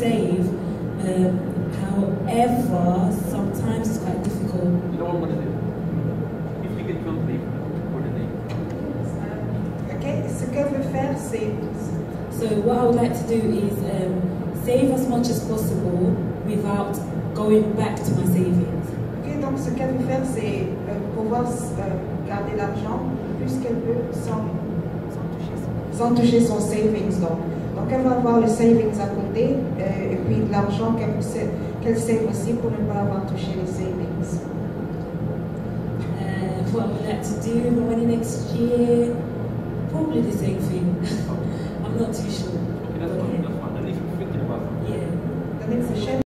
save. However, sometimes it's quite difficult. You don't want to save. If you get your leave, what do they? Okay, ce qu'elle veut faire, c'est. So what I would like to do is save as much as possible without going back to my savings. Ok, donc ce qu'elle veut faire, c'est pouvoir garder l'argent plus qu'elle peut sans toucher son savings. Donc elle va avoir le savings à côté et puis l'argent qu'elle save aussi pour ne pas avoir touché les savings. What I would like to do my money next year, probably the same thing. I'm not too sure. Okay, that's fine.